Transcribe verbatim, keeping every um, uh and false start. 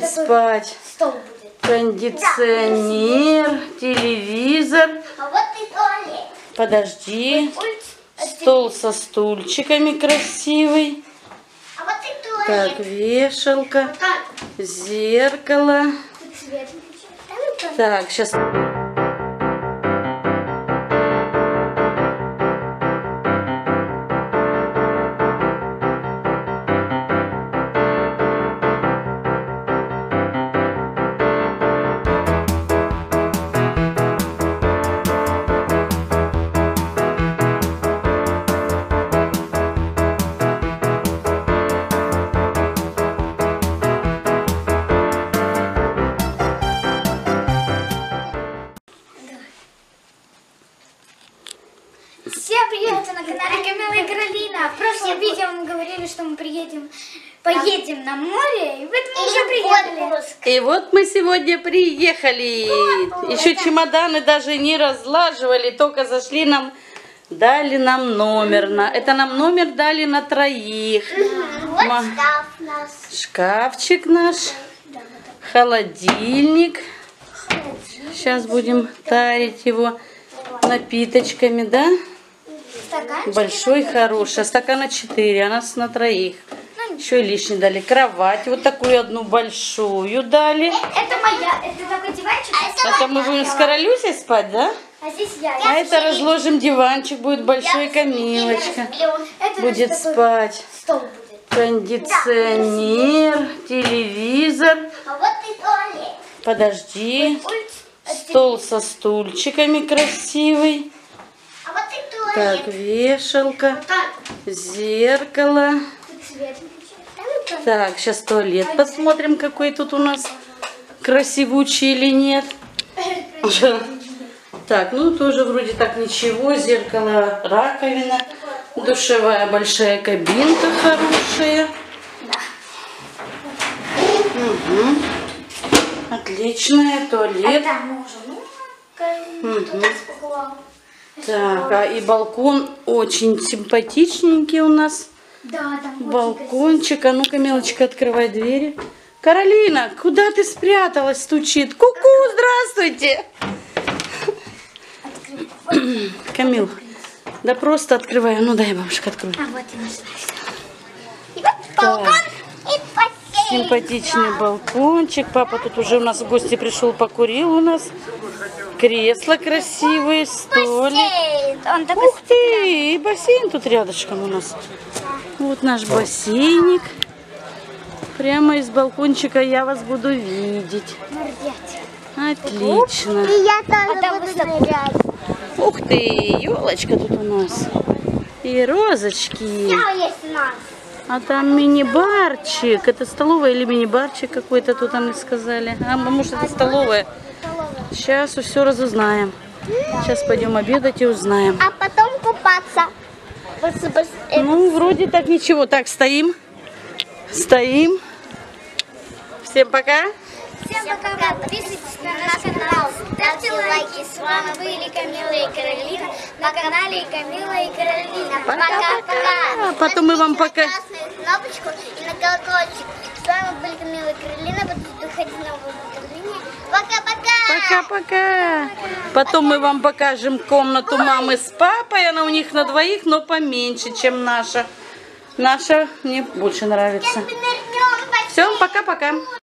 будет спать. Стол будет. Кондиционер, да. Телевизор. А вот и туалет. Подожди. Стол со стульчиками красивый. А вот и туалет. Так, вешалка. Вот так. Зеркало. Так, сейчас... Всем привет, на канале Камила и Каролина. В прошлом видео мы говорили, что мы приедем, поедем на море, и вот мы уже приехали. И вот мы сегодня приехали. Еще чемоданы даже не разлаживали, только зашли, нам дали нам номер. На, это нам номер дали на троих. Вот шкаф наш. Шкафчик наш, холодильник. Сейчас будем тарить его напиточками, да? Стаканчики. Большой, хороший. Стакана четыре, а нас на троих. Еще и лишний дали. Кровать вот такую одну большую дали. Это моя, это такой диванчик. А это мы будем с Королюсей спать, да? А здесь я. А это разложим диванчик, будет большой, Камилочка будет спать. Стол будет. Кондиционер, телевизор. А вот и туалет. Подожди. Стол со стульчиками красивый. А вот и туалет. Так, вешалка. Вот так. Зеркало. Свет. Так, сейчас туалет посмотрим, какой тут у нас красивучий или нет. Так, ну тоже вроде так ничего. Зеркало, раковина, душевая большая кабинка хорошая. Угу. Отличная, туалет. Угу. Так, а и балкон очень симпатичненький у нас. Да, там Балкончик. А ну-ка, Мелочка, открывай двери. Каролина, куда ты спряталась? Стучит. Ку-ку, здравствуйте. Камил, да просто открывай. Ну дай, бабушка, открой. А вот и нашла. И вот балкон и бассейн. Симпатичный балкончик. Папа тут уже у нас в гости пришел, покурил у нас. Кресла красивые, столик. Он такой. Ух ты, и бассейн тут рядышком у нас. Вот наш бассейник. Прямо из балкончика я вас буду видеть. Отлично. И я тоже буду нырять. Ух ты, елочка тут у нас. И розочки. А там мини-барчик. Это столовая или мини-барчик какой-то тут они сказали. А может это столовая? Сейчас все разузнаем. Сейчас пойдем обедать и узнаем. А потом купаться. Ну, вроде так ничего. Так, стоим. Стоим. Всем пока. Всем пока. Подписывайтесь на наш канал. Ставьте лайки. С вами были Камила и Каролина. На канале Камила и Каролина. Пока-пока. Потом мы вам пока... кнопочку и на колокольчик. С вами были Камила и Каролина. Будете выходить на уведомления. Пока-пока. Пока-пока. Потом мы вам покажем комнату мамы с папой. Она у них на двоих, но поменьше, чем наша. Наша мне больше нравится. Все, пока-пока.